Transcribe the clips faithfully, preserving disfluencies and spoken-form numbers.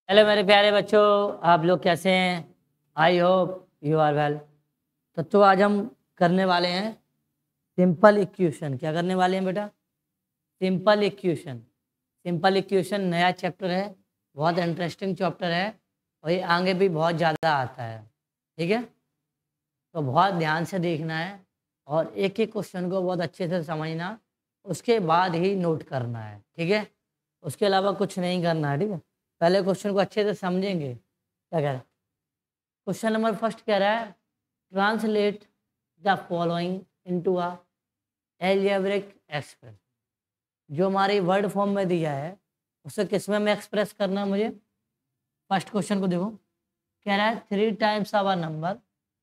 Hello मेरे प्यारे बच्चों, आप लोग कैसे हैं? I hope you are well. तो तो आज हम करने वाले हैं सिंपल इक्वेशन। क्या करने वाले हैं बेटा? Simple equation. सिंपल इक्वेशन नया चैप्टर है, बहुत इंटरेस्टिंग चैप्टर है और ये आगे भी बहुत ज़्यादा आता है। ठीक है, तो बहुत ध्यान से देखना है और एक एक क्वेश्चन को बहुत अच्छे से समझना, उसके बाद ही नोट करना है। ठीक है, उसके अलावा कुछ नहीं करना है। ठीक है, पहले क्वेश्चन को अच्छे से समझेंगे। क्या कह रहा है क्वेश्चन नंबर फर्स्ट? कह रहा है translate the following into a algebraic express. जो हमारी वर्ड फॉर्म में दिया है उसे किस में एक्सप्रेस करना है मुझे? फर्स्ट क्वेश्चन को देखो, कह रहा है three times our number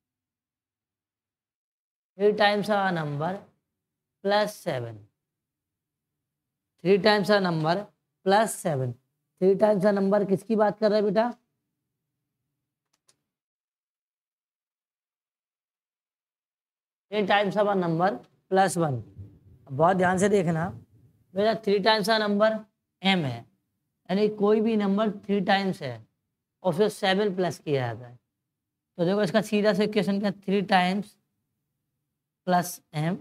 three times our number plus seven. Three times our number plus seven. Three times our number किसकी बात कर रहा है बेटा? Three times our number plus one. बहुत ध्यान से देखना बेटा, थ्री टाइम्स का नंबर एम है, यानी कोई भी नंबर थ्री टाइम्स है और फिर सेवन प्लस किया जाता है। तो देखो इसका सीधा से इक्वेशन क्या, three times plus M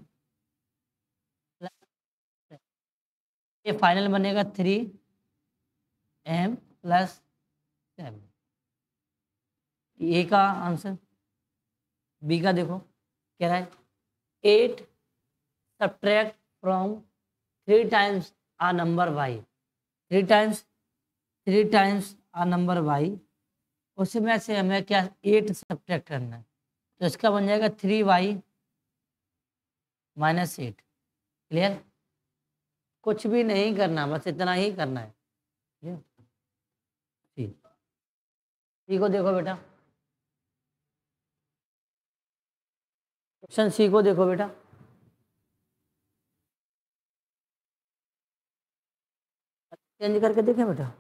plus, ये फाइनल बनेगा three M plus seven. A का आंसर। बी का देखो, कह रहा है eight subtract from three times a number Y. Three times three times a number Y, उसमें से हमें क्या एट सब्ट्रैक्ट करना है, तो इसका बन जाएगा three Y minus eight. Clear? कुछ भी नहीं करना, बस इतना ही करना है। ठीक, सी को देखो बेटा, क्वेश्चन सी को देखो बेटा। चेंज करके देखें बेटा।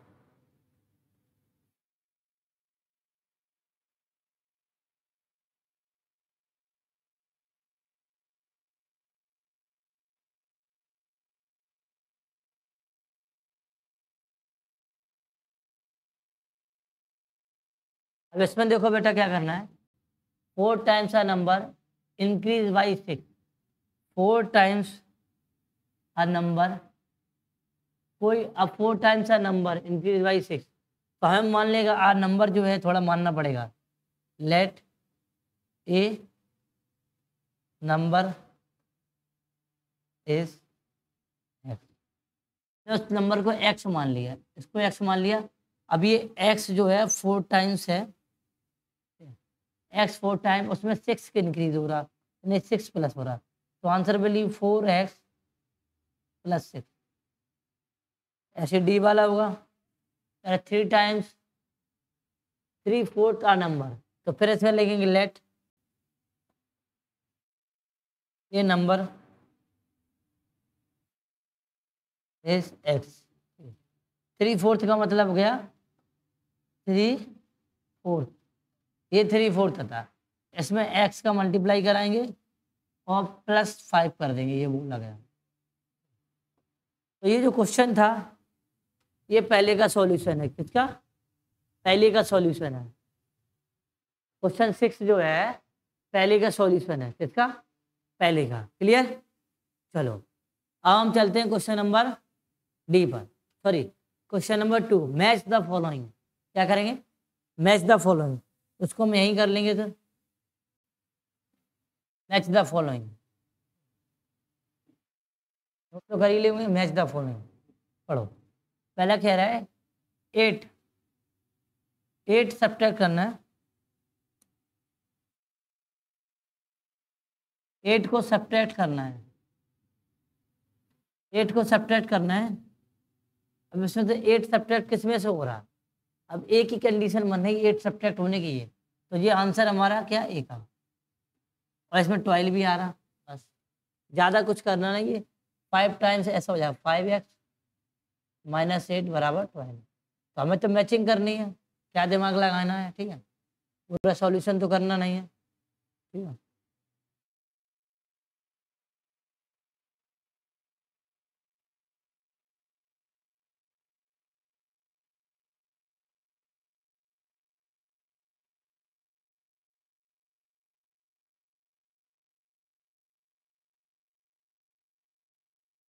अब इसमें देखो बेटा क्या करना है, four times a number increase by six. Four times a number, कोई अब four times a number increase by six, तो हमें मान लेगा आ नंबर जो है थोड़ा मानना पड़ेगा। Let a number is X. उस नंबर को एक्स मान लिया, इसको एक्स मान लिया। अब ये एक्स जो है फोर टाइम्स है, एक्स फोर टाइम, उसमें सिक्स का इंक्रीज हो रहा, नहीं सिक्स प्लस हो रहा, तो answer value four X plus six. ऐसे डी वाला होगा three times three fourth a number, तो फिर इसमें लिखेंगे लेट ये number is X. Three fourth का मतलब हो गया थ्री फोर्थ, ये थ्री फोर्थ था, इसमें एक्स का मल्टीप्लाई कराएंगे और प्लस फाइव कर देंगे, ये बोला गया। तो ये जो क्वेश्चन था ये पहले का सॉल्यूशन है। किसका? पहले का सॉल्यूशन है। क्वेश्चन सिक्स जो है पहले का सॉल्यूशन है। किसका? पहले का। क्लियर? चलो अब हम चलते हैं क्वेश्चन नंबर डी पर, sorry question number two, match the following. क्या करेंगे? Match the following. उसको हम यहीं कर लेंगे सर, मैच द फॉलोइंग तो कर ही लेंगे। मैच द फॉलोइंग पढ़ो। पहला कह रहा है एट एट सब्ट्रैक्ट करना है, एट को सब्ट्रैक्ट करना है, एट को सब्ट्रैक्ट करना है। अब इसमें से एट सब्ट्रैक्ट किस में से हो रहा? अब एक ही कंडीशन बन रही एट सब्ट्रैक्ट होने की है, तो ये आंसर हमारा क्या ए का, और इसमें ट्वेल्व भी आ रहा। बस ज़्यादा कुछ करना नहीं है, फाइव टाइम्स ऐसा हो जाएगा फाइव एक्स माइनस एट बराबर ट्वेल्व। तो हमें तो मैचिंग करनी है, क्या दिमाग लगाना है। ठीक है, पूरा सॉल्यूशन तो करना नहीं है। ठीक है,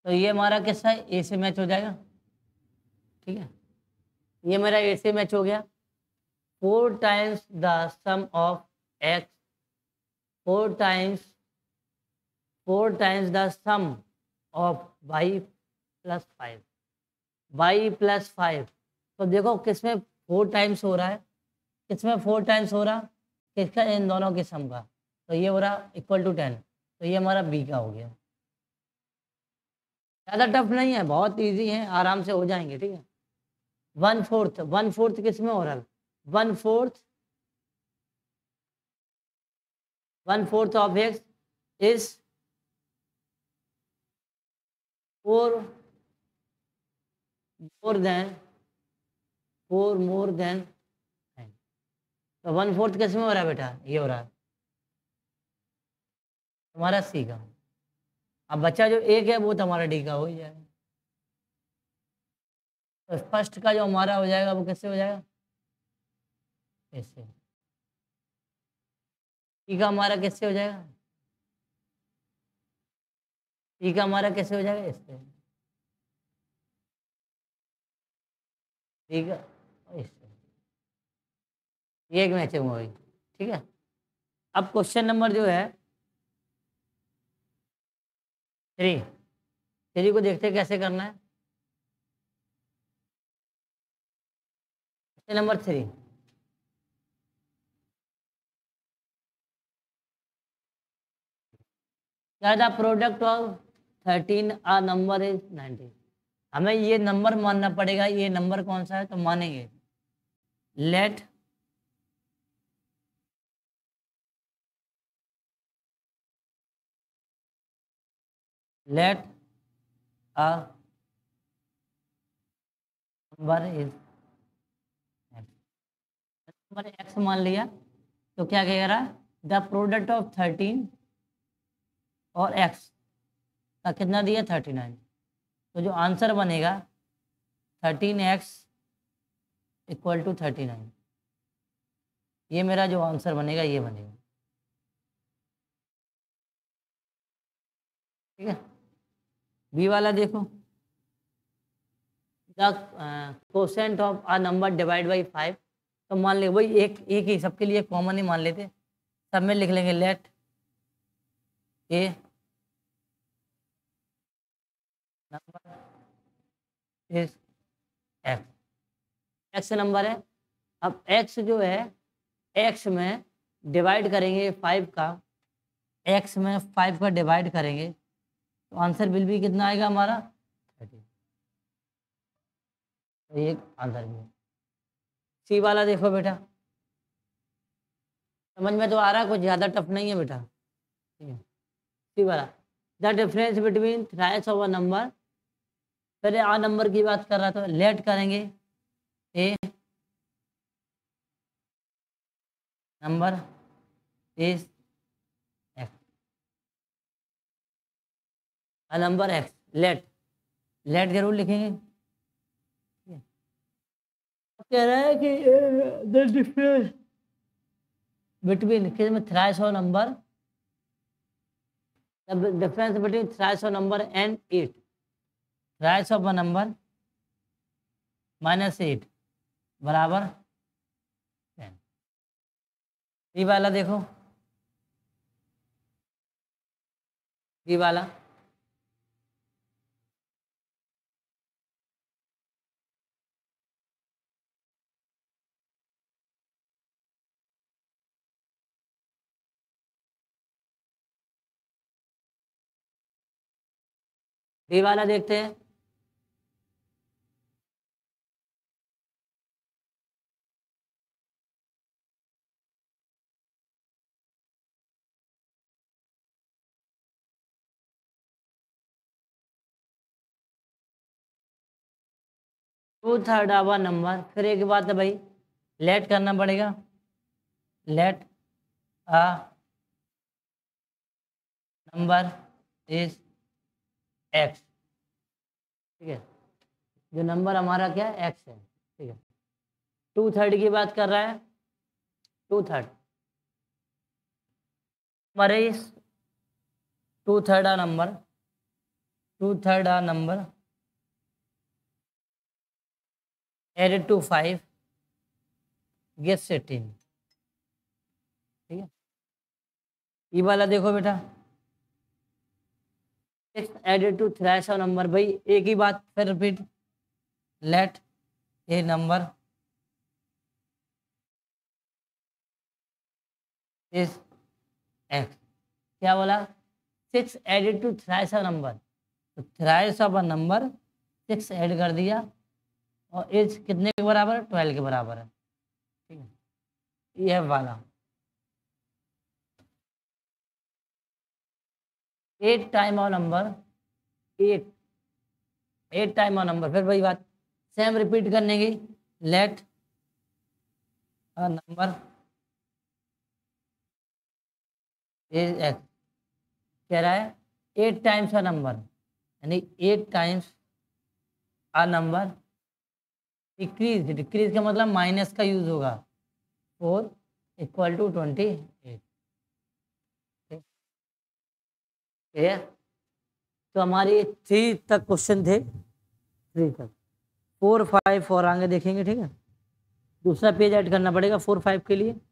तो ये हमारा कैसा है, ए से मैच हो जाएगा, ठीक है। ये मेरा ए से मैच हो गया। Four times the sum of X, four times four times the sum of Y plus five, Y plus five. तो देखो किसमें फोर टाइम्स हो रहा है, किसमें फोर टाइम्स हो रहा, किसका, इन दोनों के सम का। तो ये हो रहा इक्वल टू टेन, तो ये हमारा बी का हो गया। ज़्यादा टफ नहीं है, बहुत इजी है, आराम से हो जाएंगे, ठीक है। वन फोर्थ, वन फोर्थ किसमें हो रहा है, one fourth one fourth of X is four more than four more than nine. तो वन फोर्थ किसमें हो रहा है बेटा, ये हो रहा है हमारा सी का। अब बच्चा जो एक है वो तो हमारा डी का हो ही जाएगा। तो फर्स्ट का जो हमारा हो जाएगा वो कैसे हो जाएगा, ऐसे। ई का हमारा कैसे हो जाएगा, ई का हमारा कैसे हो जाएगा, इससे। ठीक है, इससे ये एक मैचिंग हो गई, ठीक है। अब क्वेश्चन नंबर जो है थ्री, थ्री को देखते हैं कैसे करना है। क्वेश्चन नंबर थ्री, क्या the product of thirteen a number is nineteen. हमें ये नंबर मानना पड़ेगा, ये नंबर कौन सा है, तो मानेंगे let let a number is number X मान लिया, तो क्या कह रहा है, द प्रोडक्ट ऑफ थर्टीन और एक्स का कितना दिया, थर्टी नाइन। तो जो आंसर बनेगा thirteen X equal to thirty nine, ये मेरा जो आंसर बनेगा ये बनेगा, ठीक है। बी वाला देखो, the quotient of a number divide by five. तो मान ले वही एक एक ही सबके लिए कॉमन ही मान लेते, सब में लिख लेंगे let a number is X, X number है। अब एक्स जो है, एक्स में डिवाइड करेंगे फाइव का, एक्स में फाइव का डिवाइड करेंगे तो आंसर बिल भी कितना आएगा हमारा, थर्टी। तो ये आंसर भी है। सी वाला देखो बेटा, समझ में तो आ रहा है, कुछ ज़्यादा टफ नहीं है बेटा, ठीक है। सी वाला, the difference between thrice of a number, पहले आ नंबर की बात कर रहा था, लेट करेंगे a number is X, a number X, let let जरूर लिखेंगे। कह रहा है कि द डिफरेंस बिटवीन किस में, thrice of number, the difference between thrice of number and eight, thrice of a number minus eight बराबर टेन। ये वाला देखो, ये वाला ये वाला देखते हैं, टू थर्ड आवर नंबर, फिर एक बात है भाई, लेट करना पड़ेगा, let a number is X, ठीक है। जो नंबर हमारा क्या है, एक्स है, ठीक है। टू थर्ड की बात कर रहा है, two third number is two third a number two third are number added to five gets eighteen. ठीक है, ये वाला देखो बेटा, six added to thrice of number, भाई एक ही बात फिर repeat, let a number is X. क्या बोला, six added to thrice of number, तो thrice of a number six add कर दिया और एज कितने के बराबर है, ट्वेल्व के बराबर है। ठीक है, ये है वाला eight time of number, eight eight time of number, फिर वही बात सेम रिपीट करने की, let a number is X. कह रहा है एट टाइम्स अ नंबर, यानी eight times a number decrease, decrease का मतलब माइनस का यूज होगा, four equal to twenty eight. ठीक है, तो हमारी थ्री तक क्वेश्चन थे, थ्री तक, फोर फाइव फोर आगे देखेंगे। ठीक है, दूसरा पेज ऐड करना पड़ेगा फोर फाइव के लिए।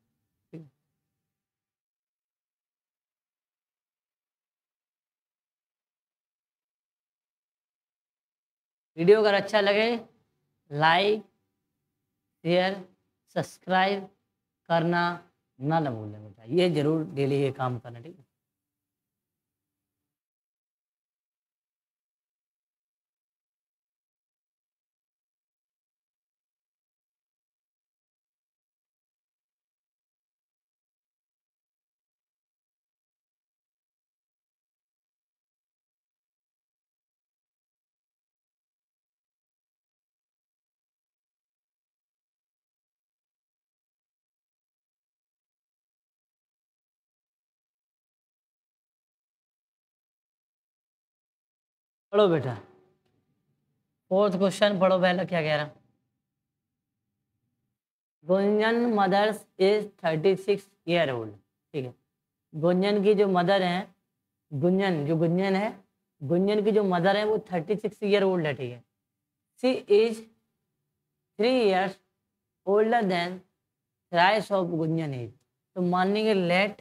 वीडियो अगर अच्छा लगे लाइक शेयर सब्सक्राइब करना ना ना भूलें बेटा, ये जरूर डेली ये काम करना। ठीक है, पढ़ो बेटा, फोर्थ क्वेश्चन पढ़ो पहले क्या कह रहा। Gunjan mother's is thirty six year old. ठीक है, गुंजन की जो मदर है, गुंजन जो गुंजन है, गुंजन की जो मदर है वो थर्टी सिक्स ईयर ओल्ड है। ठीक है, she is three years older than thrice of Gunjan age. तो मानेंगे लेट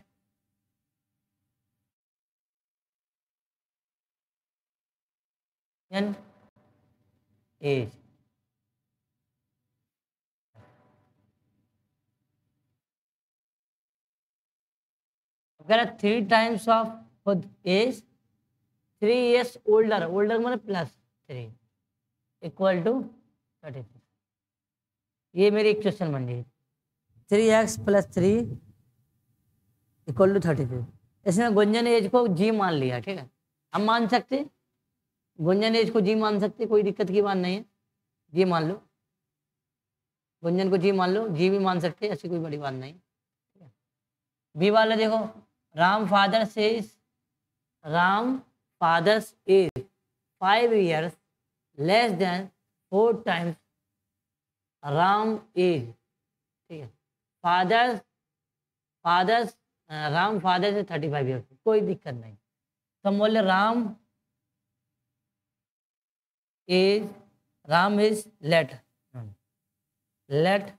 एज, अगर three times of age, three years older, older मतलब plus three equal to thirty six. ये मेरी इक्वेशन बन गई, three X plus three equal to thirty six. इसमें Gunjan as को जी मान लिया। ठीक है, हम मान सकते, गुंजन एज को जी मान सकते, कोई दिक्कत की बात नहीं है, जी मान लो, गुंजन को जी मान लो, जी भी मान सकते, ऐसी कोई बड़ी बात नहीं। बी वाला देखो, राम फादर से Ram father's age five years less than four times Ram age. ठीक है, फादर फादर्स राम फादर से थर्टी फाइव ईयर्स, कोई दिक्कत नहीं। तो हम बोले Ram age, Ram is let let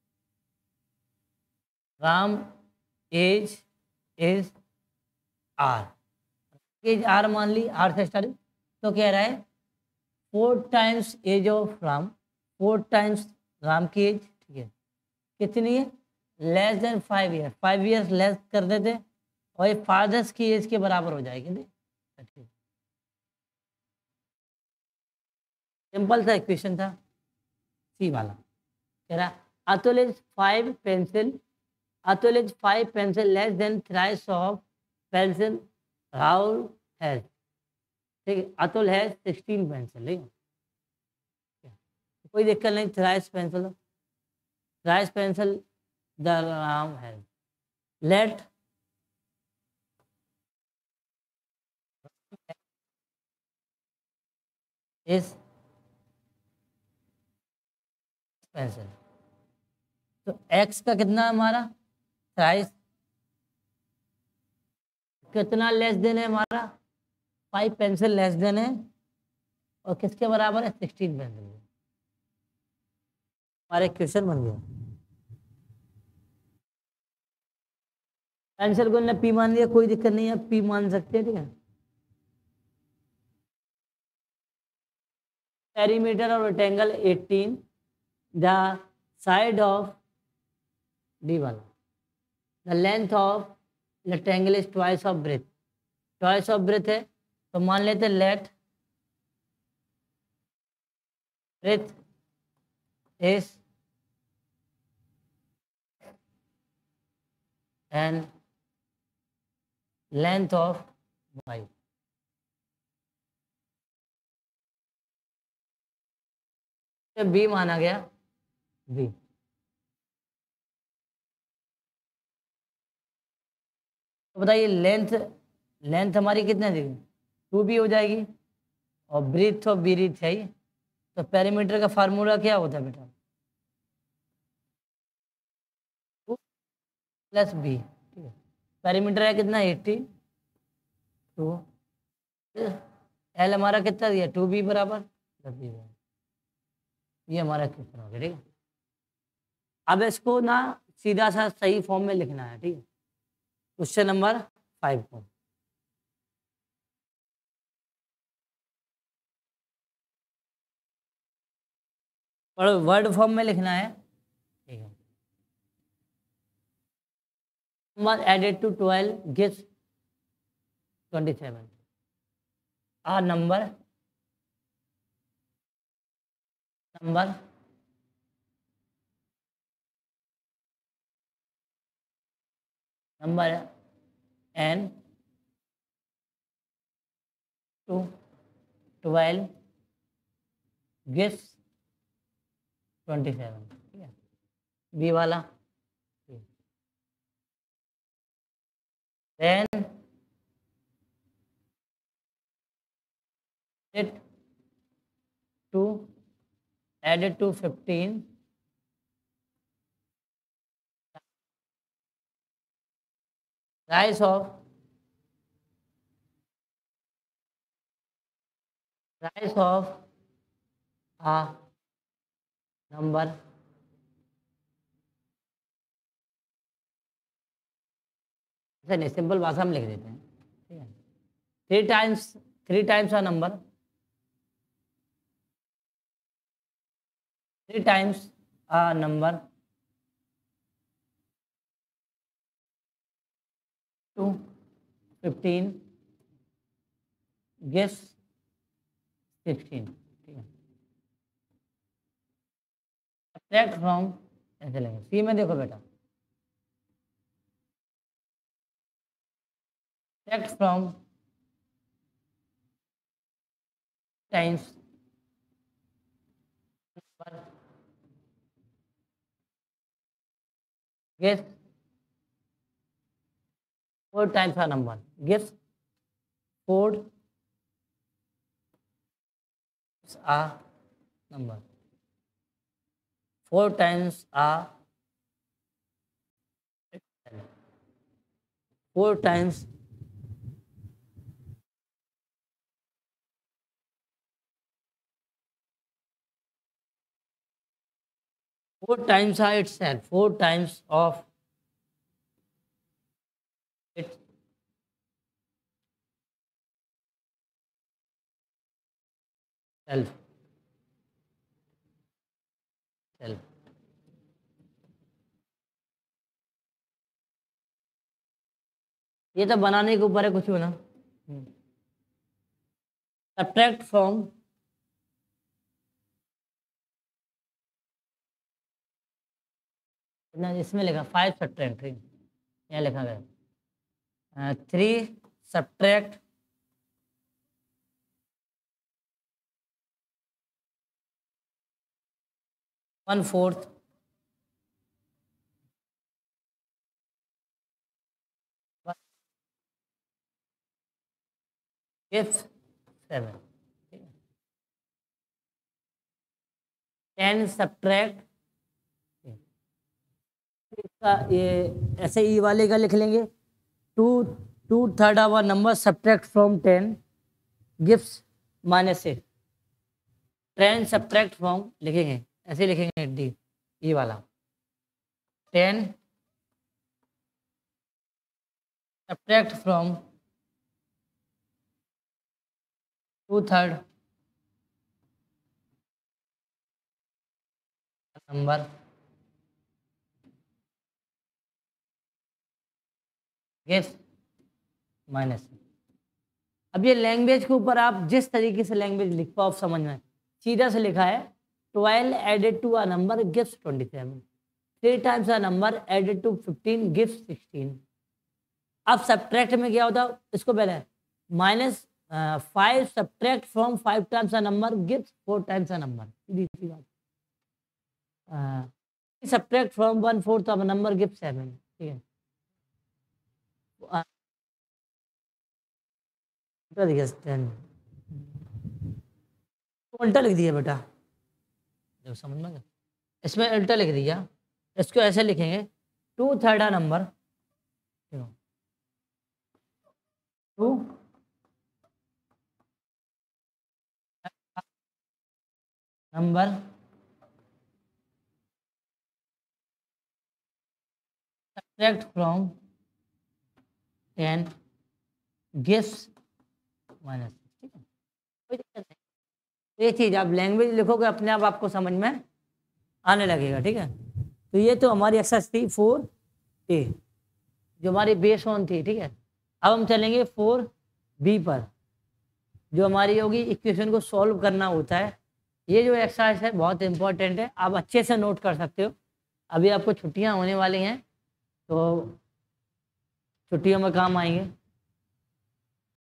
Ram age is R, age R मान ली, आर से स्टार्ट। तो कह रहा है four times age of Ram, four times Ram की एज। ठीक है, कितनी है, less than five year, five years less कर देते और ये फादर्स की एज के बराबर हो जाएगी। नहीं, सिंपल सा इक्वेशन था, सी वाला। कह रहा Atul is five pencil, Atul is five pencil less than thrice of pencil Rahul has. ठीक है, अतुल है सिक्सटीन पेंसिल। ठीक है, कोई दिक्कत नहीं, thrice pencil, thrice pencil the Ram has, let is pencil. तो एक्स का कितना हमारा थ्राइस, कितना लेस देन है हमारा, फाइव पेंसिल लेस देन है और किसके बराबर है, सिक्सटीन पेंसिल। हमारे क्वेश्चन बन गया। पेंसिल को ने पी मान दिया, कोई दिक्कत नहीं है, पी मान सकते हैं, ठीक है। पेरीमीटर और rectangle eighteen, the side of D वाला, the length of rectangle is twice of breadth. Twice of breadth है तो मान लेते let breadth is and length of Y. B माना गया, बी। तो बताइए लेंथ, लेंथ हमारी कितने देगी, टू बी हो जाएगी, और ब्रीथ तो ब्रीथ है ही, तो पेरीमीटर का फार्मूला क्या होता है बेटा, टू प्लस बी, ठीक है। पेरीमीटर है कितना, एट्टी, टू, एल हमारा कितना दिया, टू बी बराबर, ये हमारा क्वेश्चन हो गया, ठीक है। अब इसको ना सीधा सा सही फॉर्म में लिखना है, ठीक है। क्वेश्चन नंबर फाइव को वर्ड फॉर्म में लिखना है, ठीक है। Number added to twelve gives twenty seven. A number number number an to twelve gives twenty seven, ठीक है। बी वाला, then it to added to fifteen rise of rise of a number ऐसा नहीं, सिंपल भाषा में लिख देते हैं, ठीक है। Three times three times a number, three times a number to fifteen gives sixteen, ठीक है। सब्ट्रैक्ट फ्रॉम, ऐसे लेंगे, सी में देखो बेटा, subtract from times gives four times a number, gives four a number, four times a four times four times a itself, four times of it self self ये तो बनाने के ऊपर है, कुछ भी ना। सब्ट्रैक्ट फ्रॉम इसमें लिखा फाइव सब्ट्रैक्ट, यहाँ लिखा गया three subtract one fourth gives seven, ten subtract, इसका ये ऐसे ई वाले का लिख लेंगे, two two third our number subtract from ten gives minus six, ten subtract from लिखेंगे, ऐसे लिखेंगे डी, ये वाला ten subtract from two third number gives minus. अब ये लैंग्वेज के ऊपर आप जिस तरीके से लैंग्वेज लिख पाओ समझ में, सीधा से लिखा है twelve added to a number gives twenty seven, three times a number added to fifteen gives sixteen. अब सब्ट्रैक्ट में क्या होता है, इसको पहले minus five subtract from five times a number gives four times a number, सीधी सी बात। Subtract from one fourth of a number gives seven, ठीक है। उल्टा लिख दिया बेटा, जब समझ में गया, इसमें उल्टा लिख दिया, इसको ऐसे लिखेंगे two third number to number subtract from ten gives minus, ठीक है, कोई दिक्कत नहीं। ये चीज़ आप लैंग्वेज लिखोगे अपने आप आपको समझ में आने लगेगा, ठीक है। तो ये तो हमारी एक्सरसाइज थी फोर ए जो हमारी बेस ऑन थी, ठीक है। अब हम चलेंगे फोर बी पर, जो हमारी होगी इक्वेशन को सॉल्व करना होता है। ये जो एक्सरसाइज है बहुत इंपॉर्टेंट है, आप अच्छे से नोट कर सकते हो। अभी आपको छुट्टियां होने वाली हैं तो छुट्टियों में काम आएंगे।